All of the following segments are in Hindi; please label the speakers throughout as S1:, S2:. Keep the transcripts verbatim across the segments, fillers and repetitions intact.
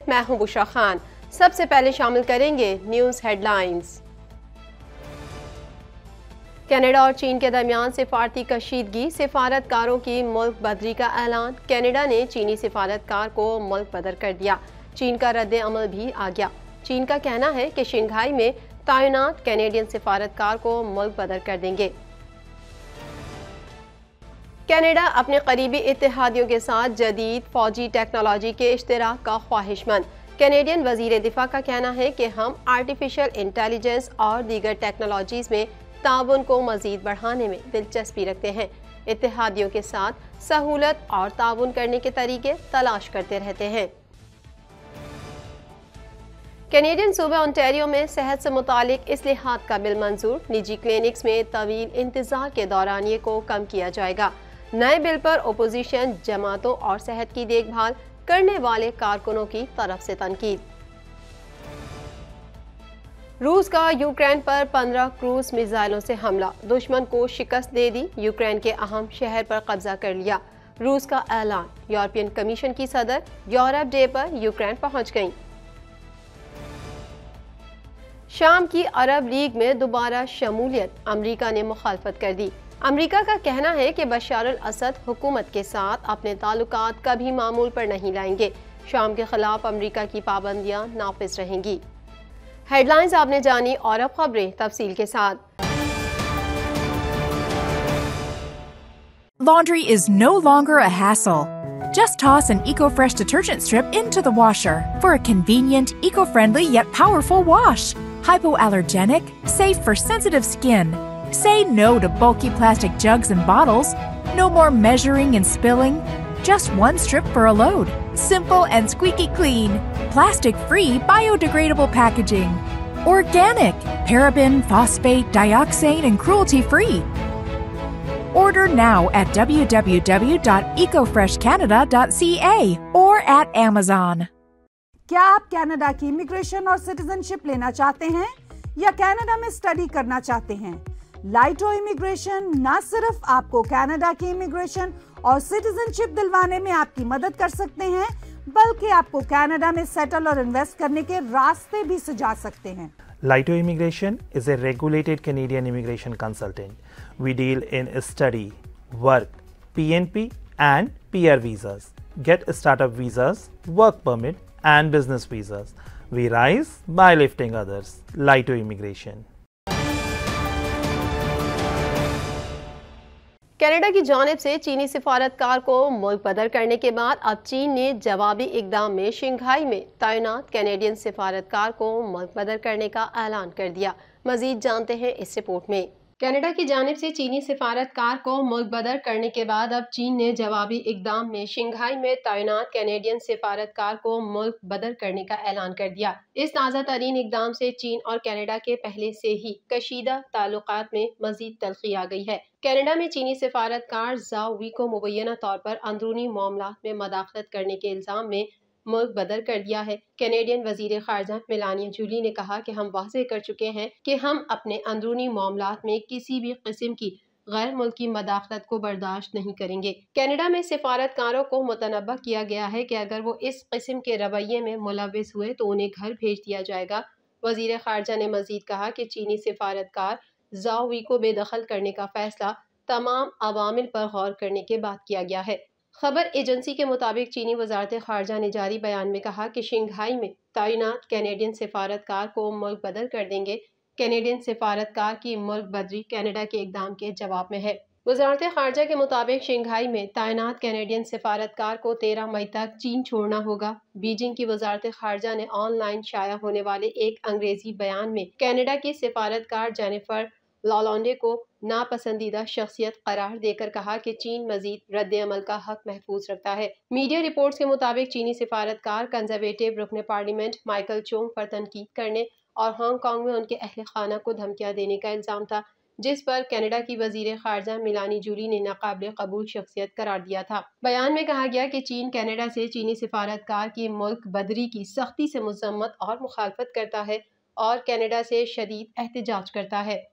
S1: मैं हूं बुशरा खान। सबसे पहले शामिल करेंगे न्यूज़ हेडलाइंस। कनाडा और चीन के दरमियान सिफारती कशीदगी, सिफारतकारों की मुल्क बदरी का ऐलान। कनाडा ने चीनी सिफारतकार को मुल्क बदर कर दिया। चीन का रद्द अमल भी आ गया। चीन का कहना है कि शंघाई में तैनात कैनेडियन सिफारतकार को मुल्क बदर कर देंगे। कनाडा अपने करीबी इत्तेहादियों के साथ जदीद फौजी टेक्नोलॉजी के इश्तराक का ख्वाहिशमंद। कैनेडियन वजीर दिफा का कहना है कि हम आर्टिफिशियल इंटेलिजेंस और दीगर टेक्नोलॉजीज में ताउन को मजीद बढ़ाने में दिलचस्पी रखते हैं। इत्तेहादियों के साथ सहूलत और ताउन करने के तरीके तलाश करते रहते हैं। कैनेडियन सूबे ओंटारियो में सेहत से मुतालिक इस्लाहात का बिल मंजूर। निजी क्लिनिक्स में तवील इंतजार के दौरानिये को कम किया जाएगा। नए बिल पर अपोजिशन जमातों और सेहत की देखभाल करने वाले कारकुनों की तरफ से तनकीद। रूस का यूक्रेन पर पंद्रह क्रूज मिसाइलों से हमला, दुश्मन को शिकस्त दे दी। यूक्रेन के अहम शहर पर कब्जा कर लिया। रूस का ऐलान। यूरोपियन कमीशन की सदर यूरोप डे पर यूक्रेन पहुंच गईं। शाम की अरब लीग में दोबारा शमूलियत, अमरीका ने मुखालफत कर दी। अमरीका का कहना है कि बशार अल असद हुकूमत के साथ अपने ताल्लुकात कभी मामूल पर नहीं लाएंगे। शाम के खिलाफ अमरीका की पाबंदियां नाफिज रहेंगी। हेडलाइंस आपने जानी और अब खबरें तफसील के साथ।
S2: Laundry is no longer a hassle. Just toss an EcoFresh detergent strip into the washer for a convenient, eco-friendly yet powerful wash. Hypoallergenic, safe for sensitive skin. Say no to bulky plastic jugs and bottles. No more measuring and spilling. Just one strip for a load. Simple and squeaky clean. Plastic-free, biodegradable packaging. Organic, paraben, phosphate, dioxane, and cruelty-free. Order now at w w w dot eco fresh canada dot c a or at Amazon.
S3: क्या आप कनाडा की इमिग्रेशन और सिटीजनशिप लेना चाहते हैं या कनाडा में स्टडी करना चाहते हैं? लाइटो इमिग्रेशन न सिर्फ आपको कनाडा की इमिग्रेशन और सिटीजनशिप दिलवाने में आपकी मदद कर सकते हैं, बल्कि आपको कनाडा में सेटल और इन्वेस्ट करने के रास्ते भी सुझा सकते हैं।
S4: Laito Immigration is a regulated Canadian immigration consultant. We deal in study, work, P N P and P R visas. Get startup visas, work permit and business visas. We rise by lifting others. Laito Immigration.
S1: Canada की जानिब से चीनी सिफारतकार को मुल्क बदर करने के बाद अब चीन ने जवाबी इकदाम में शंघाई में तैनात कैनेडियन सिफारतकार को मुल्क बदर करने का ऐलान कर दिया। मजीद जानते हैं इस रिपोर्ट में। कनाडा की जानिब से चीनी सिफारतकार को मुल्क बदर करने के बाद अब चीन ने जवाबी इकदाम में शंघाई में तैनात कैनेडियन सिफारतकार को मुल्क बदर करने का ऐलान कर दिया। इस ताज़ा तरीन इकदाम से चीन और कनाडा के पहले से ही कशीदा ताल्लुकात में मजीद तल्खी आ गई है। कनाडा में चीनी सिफारतकार ज़ाओ वी को मुबैना तौर पर अंदरूनी मामलात में मदाखलत करने के इल्ज़ाम में मुल्क बदर कर दिया है। कैनेडियन वजीर खारजा मेलानिया जूली ने कहा कि हम वाज़ेह कर चुके हैं कि हम अपने अंदरूनी मामलात में किसी भी किस्म की गैर मुल्की मदाखलत को बर्दाश्त नहीं करेंगे। कनाडा में सिफारतकारों को मुतनब्बा किया गया है कि अगर वो इस किस्म के रवैये में मुलविस हुए तो उन्हें घर भेज दिया जाएगा। वजीर खारजा ने मजीद कहा कि चीनी सिफारतकार ज़ाओ वी को बेदखल करने का फैसला तमाम अवामिल पर गौर करने के बाद किया गया है। खबर एजेंसी के मुताबिक चीनी वजारत खारजा ने जारी बयान में कहा कि शंघाई में तैनात कैनेडियन सिफारतकार को मुल्क बदर कर देंगे। कैनेडियन सिफारतकार की मुल्क बदरी कनाडा के इकदाम के जवाब में है। वजारत खारजा के मुताबिक शंघाई में तैनात कैनेडियन सिफारतकार को तेरह मई तक चीन छोड़ना होगा। बीजिंग की वजारत खारजा ने ऑनलाइन शाया होने वाले एक अंग्रेजी बयान में कनाडा की सिफारतकार जेनिफर लालौंडे को नापसंदीदा शख्सियत करार देकर कहा कि चीन मजीद रद्द अमल का हक महफूज रखता है। मीडिया रिपोर्ट्स के मुताबिक चीनी सिफारतकार कंजर्वेटिव रुकन पार्लियामेंट माइकल चोंग पर तनकीद करने और हांगकांग में उनके अहल खाना को धमकियां देने का इल्जाम था, जिस पर कनाडा की वजीर खारजा मेलानी जूली ने नाकाबिल कबूल शख्सियत करार दिया था। बयान में कहा गया कि चीन कनाडा से चीनी सिफारतकार की मुल्क बदरी की सख्ती से मजम्मत और मुखालफत करता है और कनाडा से शदीद एहतजाज करता है।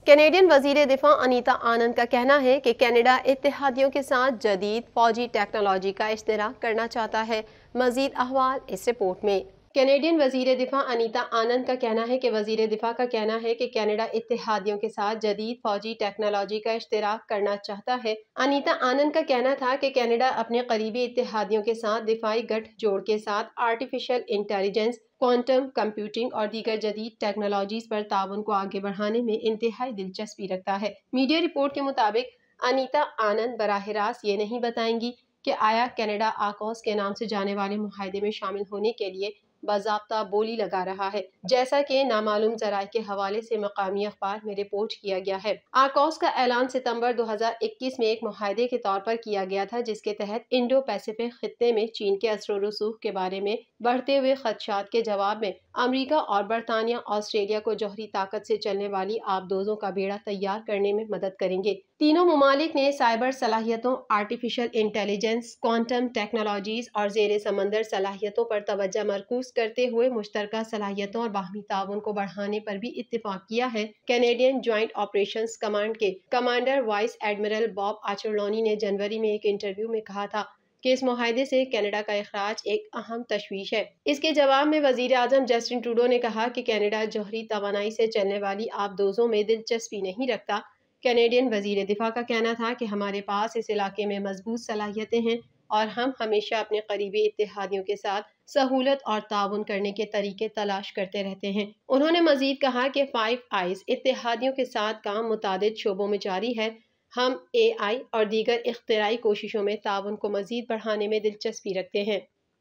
S1: कैनेडियन वजीर दिफा अनीता आनंद का कहना है कि कनाडा इत्तेहादियों के साथ जदीद फौजी टेक्नोलॉजी का इश्तराक करना चाहता है। मजीद अहवाल इस रिपोर्ट में। कैनेडियन वजीर दिफा अनीता आनंद का कहना है कि वजीर दिफा का कहना है कि कनाडा इत्तेहादियों के साथ जदीद फौजी टेक्नोलॉजी का इश्तराक करना चाहता है। अनीता आनंद का कहना था कि कनाडा अपने करीबी इत्तेहादियों के साथ दिफाई गठजोड़ के साथ आर्टिफिशियल इंटेलिजेंस, क्वांटम कंप्यूटिंग और दीगर जदीद टेक्नोलॉजीज पर ताउन को आगे बढ़ाने में इंतहाई दिलचस्पी रखता है। मीडिया रिपोर्ट के मुताबिक अनीता आनंद बराह रास्त ये नहीं बताएंगी कि आया कनाडा आकॉस के नाम से जाने वाले मुआहदे में शामिल होने के लिए बाज़ाब्ता बोली लगा रहा है, जैसा कि नामालूम ज़राए के हवाले से मकामी अखबार में रिपोर्ट किया गया है। आकॉस का ऐलान सितंबर दो हज़ार इक्कीस में एक मुआहदे के तौर पर किया गया था, जिसके तहत इंडो पैसिफिक खित्ते में चीन के असर रसूख के बारे में बढ़ते हुए खदशात के जवाब में अमरीका और बरतानिया ऑस्ट्रेलिया को जौहरी ताकत से चलने वाली आबदोजों का बेड़ा तैयार करने में मदद करेंगे। तीनों ममालिक ने साइबर सलाहियतों, आर्टिफिशियल इंटेलिजेंस, क्वांटम टेक्नोलॉजीज और जेर समंदर सलाहियतों पर तवज्जो मरकूज करते हुए मुश्तरका सलाहियतों और बाहमी ताउन को बढ़ाने पर भी इत्तेफाक किया है। कैनेडियन ज्वाइंट ऑपरेशंस कमांड के commander vice admiral Bob Auchterlonie ने जनवरी में एक इंटरव्यू में कहा था कि इस मुआहदे से कनाडा का इखराज एक अहम तशवीश है। इसके जवाब में वजीर आजम जस्टिन ट्रूडो ने कहा कि कनाडा जौहरी तवानाई से चलने वाली आबदोजों में दिलचस्पी नहीं रखता। कैनेडियन वजीर दिफा का कहना था कि हमारे पास इस इलाके में मजबूत सलाहियतें हैं और हम हमेशा अपने करीबी इत्तेहादियों के साथ सहूलत और ताउन करने के तरीके तलाश करते रहते हैं। उन्होंने मजीद कहा कि फाइव आइज इत्तेहादियों के साथ काम मुतादिद शोबों में जारी है। हम ए आई और दीगर इख्तिराई कोशिशों में ताउन को मजीद बढ़ाने में दिलचस्पी रखते हैं।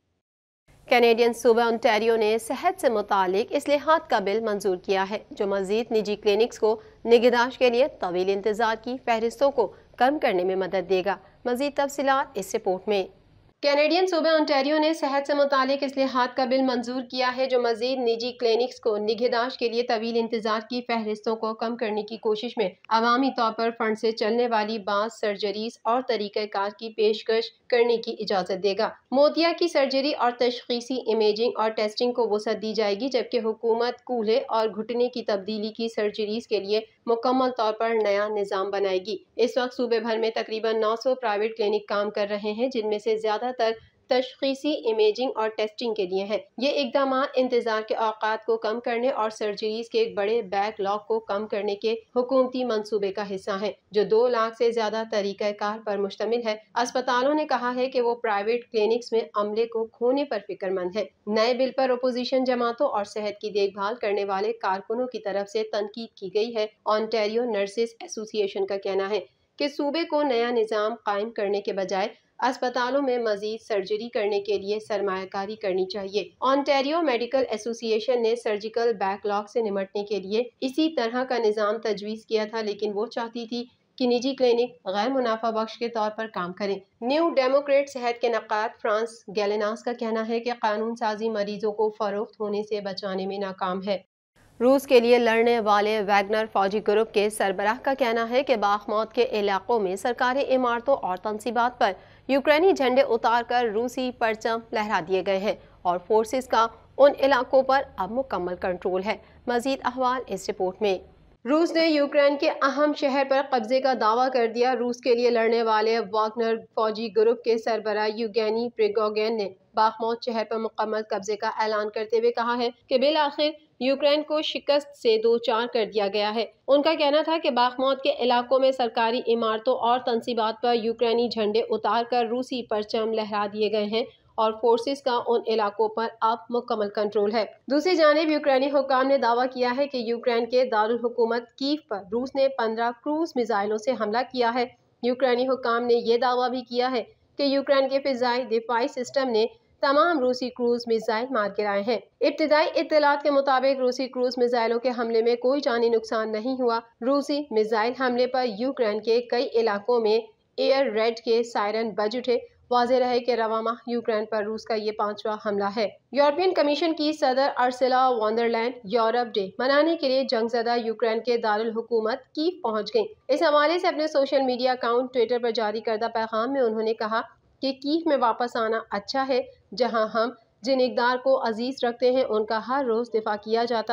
S1: कैनेडियन सूबा ओंटारियो ने सेहत से मुतालिक इस्लाहात का बिल मंजूर किया है, जो मजीद निजी क्लिनिक्स को निगहदाश्त के लिए तवील इंतजार की फहरिस्तों को कम करने में मदद देगा। मजीद तफसीलात इस रिपोर्ट में। कैनेडियन सूबा ओंटारियो ने सेहत से मुतालिक इस्लाहात का बिल मंजूर किया है, जो मजीद निजी क्लिनिक्स को निगहदाश्त के लिए तवील इंतजार की फहरिस्तों को कम करने की कोशिश में अवामी तौर पर फंड से चलने वाली बाज़ सर्जरीज और तरीक़ाकार की पेशकश करने की इजाज़त देगा। मोतिया की सर्जरी और तशखीसी इमेजिंग और टेस्टिंग को वसअत दी जाएगी, जबकि हुकूमत कूल्हे और घुटने की तब्दीली की सर्जरीज के लिए मुकम्मल तौर पर नया निज़ाम बनाएगी। इस वक्त सूबे भर में तकरीबन नौ सौ प्राइवेट क्लिनिक काम कर रहे हैं, जिनमें से ज्यादातर तशखीसी इमेजिंग और टेस्टिंग के लिए हैं। ये इकदाम इंतजार के औकात को कम करने और सर्जरीज के एक बड़े बैकलॉग को कम करने के हुकूमती मंसूबे का हिस्सा है, जो दो लाख से ज्यादा तरीक़ाकार पर मुश्तमिल है। अस्पतालों ने कहा है कि वो प्राइवेट क्लिनिक्स में अमले को खोने पर फिक्रमंद है। नए बिल पर अपोजिशन जमातों और सेहत की देखभाल करने वाले कारकुनों की तरफ से तनकीद की गई है। ओंटारियो नर्सेस एसोसिएशन का कहना है कि सूबे को नया निज़ाम कायम करने के बजाय अस्पतालों में मजीद सर्जरी करने के लिए सरमायाकारी करनी चाहिए। ओंटारियो मेडिकल एसोसिएशन ने सर्जिकल बैकलॉग से निपटने के लिए इसी तरह का निज़ाम तजवीज़ किया था, लेकिन वो चाहती थी कि निजी क्लिनिक गैर मुनाफा बख्श के तौर पर काम करें। न्यू डेमोक्रेट सेहत के नक़ाद फ्रांस गैलेनास का कहना है कि कानून साजी मरीजों को फरोख्त होने से बचाने में नाकाम है। रूस के लिए लड़ने वाले वैगनर फौजी ग्रुप के सरबराह का कहना है कि बाखमौत के इलाकों में सरकारी इमारतों और तंसीबात पर यूक्रेनी झंडे उतार कर रूसी परचम लहरा दिए गए हैं और फोर्सेस का उन इलाकों पर अब मुकम्मल कंट्रोल है। मजीद अहवाल इस रिपोर्ट में। रूस ने यूक्रेन के अहम शहर पर कब्जे का दावा कर दिया। रूस के लिए लड़ने वाले वागनर फौजी ग्रुप के सरबराह यूगेनी प्रिगोजिन ने बाखमौत शहर पर मुकम्मल कब्जे का ऐलान करते हुए कहा है कि बिल आखिर यूक्रेन को शिकस्त से दो चार कर दिया गया है। उनका कहना था कि बाखमौत के इलाकों में सरकारी इमारतों और तंसीबात पर यूक्रेनी झंडे उतार कर रूसी परचम लहरा दिए गए हैं और फोर्सेस का उन इलाकों पर अब मुकम्मल कंट्रोल है। दूसरी जानिब यूक्रेनी हुक्काम ने दावा किया है कि यूक्रेन के दारुल हुकूमत कीव पर रूस ने पंद्रह क्रूज मिसाइलों से हमला किया है। यूक्रेनी हुक्काम ने यह दावा भी किया है कि यूक्रेन के फिजाई दिफाई सिस्टम ने तमाम रूसी क्रूज मिसाइल मार गिराए हैं। इब्तिदाई इत्तलात के मुताबिक रूसी क्रूज मिसाइलों के हमले में कोई जानी नुकसान नहीं हुआ। रूसी मिसाइल हमले पर यूक्रेन के कई इलाकों में एयर रेड के सायरन बज उठे। वाज़ेह रहे कि रवा माह यूक्रेन पर रूस का ये पांचवा हमला है। यूरोपियन कमीशन की सदर Ursula von der Leyen Europe day मनाने के लिए जंगजदा यूक्रेन के दारुल हुकूमत कीव पहुंच गईं। इस हवाले से अपने सोशल मीडिया अकाउंट ट्विटर पर जारी करदा पैगाम में उन्होंने कहा कि कीव में वापस आना अच्छा है, जहां हम जिन इक़दार को अजीज रखते हैं उनका हर रोज दिफा किया जाता है।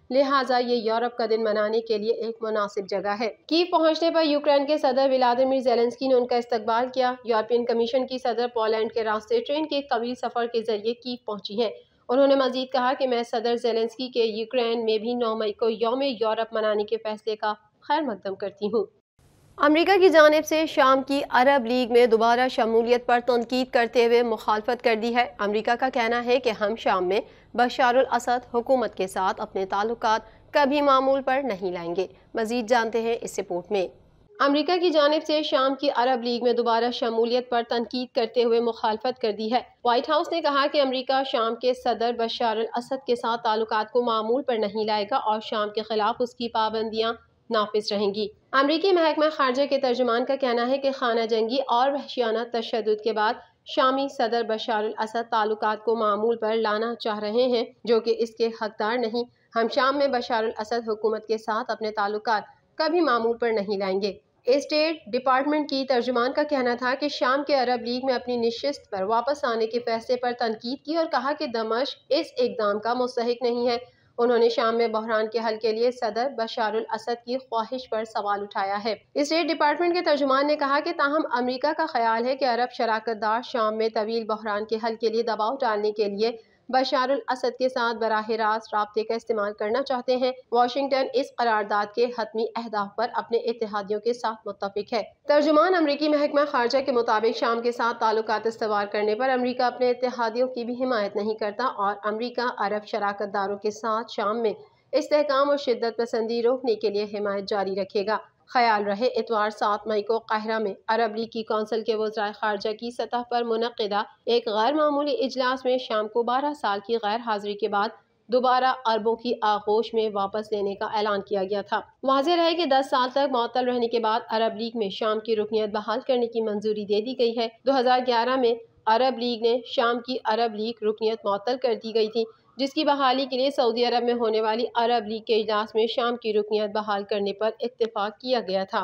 S1: लिहाजा ये यूरोप का दिन मनाने के लिए एक मुनासिब जगह है। कीव पहुंचने पर यूक्रेन के सदर व्लादिमीर ज़ेलेंस्की ने उनका इस्तकबाल किया। यूरोपियन कमीशन की सदर पोलैंड के रास्ते ट्रेन के एक तवील सफर के जरिए कीव पहुंची हैं। उन्होंने मजीद कहा कि मैं सदर ज़ेलेंस्की के यूक्रेन में भी नौ मई को यौम यूरोप मनाने के फैसले का खैर मकदम करती हूँ। अमरीका की जानिब से शाम की अरब लीग में दोबारा शमूलियत पर तनकीद करते हुए मुखालफत कर दी है। अमरीका का कहना है कि हम शाम में बशारुल असद हुकूमत के साथ अपने ताल्लुकात कभी मामूल पर नहीं लाएंगे। मजीद जानते हैं इस रिपोर्ट में। अमरीका की जानिब से शाम की अरब लीग में दोबारा शमूलियत पर तनकीद करते हुए मुखालफत कर दी है। व्हाइट हाउस ने कहा कि अमरीका शाम के सदर बशारुल असद के साथ ताल्लुकात को मामूल पर नहीं लाएगा और शाम के खिलाफ उसकी पाबंदियां नाफिज रहेंगी। अमरीकी महकमा खारजा के तर्जुमान का कहना है कि खाना जंगी और वहशियाना तशद्दुद के बाद शामी सदर बशारुल असद ताल्लुकात को मामूल पर लाना चाह रहे हैं, जो कि इसके हकदार नहीं। हम शाम में बशारुल असद हुकूमत के साथ अपने ताल्लुकात कभी मामूल पर नहीं लाएंगे। स्टेट डिपार्टमेंट की तर्जुमान का कहना था कि शाम के अरब लीग में अपनी निशिस्त पर वापस आने के फैसले पर तनकीद की और कहा कि दमिश्क इस इकदाम का मुस्तहिक नहीं है। उन्होंने शाम में बहरान के हल के लिए सदर बशारुल असद की ख्वाहिश पर सवाल उठाया है। स्टेट डिपार्टमेंट के तर्जुमान ने कहा कि ताहम अमरीका का ख्याल है कि अरब शराकतदार शाम में तवील बहरान के हल के लिए दबाव डालने के लिए बशारुल असद के साथ बराह रास्त राब्ते का इस्तेमाल करना चाहते हैं। वाशिंगटन इस करारदाद के हतमी अहदाफ पर अपने इत्तेहादियों के साथ मुत्तफिक है। तर्जुमान अमरीकी महकमा खारजा के मुताबिक शाम के साथ ताल्लुकात इस्तवार करने पर अमरीका अपने इत्तेहादियों की भी हिमायत नहीं करता और अमरीका अरब शराकतदारों के साथ शाम में इस्तेहकाम और शिद्दत पसंदी रोकने के लिए हिमायत जारी रखेगा। ख्याल रहे इतवार सात मई को काहिरा में अरब लीग की कौंसिल के वज़राए खारजा की सतह पर मुनक़िदा एक गैर मामूली इजलास में शाम को बारह साल की गैर हाजिरी के बाद दोबारा अरबों की आगोश में वापस लेने का ऐलान किया गया था। वाज़ेह रहे कि दस साल तक मुअत्तल रहने के बाद अरब लीग में शाम की रुकनियत बहाल करने की मंजूरी दे दी गई है। दो हजार ग्यारह में अरब लीग ने शाम की अरब लीग रुकनियत मुअत्तल कर दी गई थी, जिसकी बहाली के लिए सऊदी अरब में होने वाली अरब लीग के इजलास में शाम की रुकनियत बहाल करने पर इत्तेफाक किया गया था।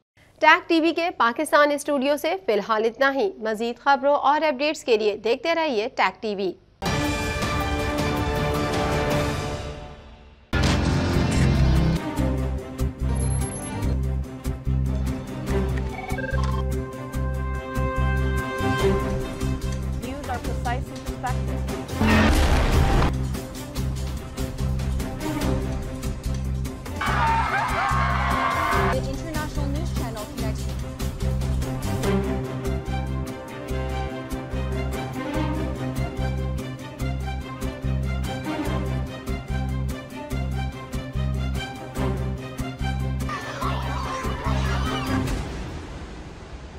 S1: टैग टीवी के पाकिस्तान स्टूडियो से फिलहाल इतना ही। मजीद खबरों और अपडेट्स के लिए देखते रहिए Tag TV.
S5: Views are precise and perspective.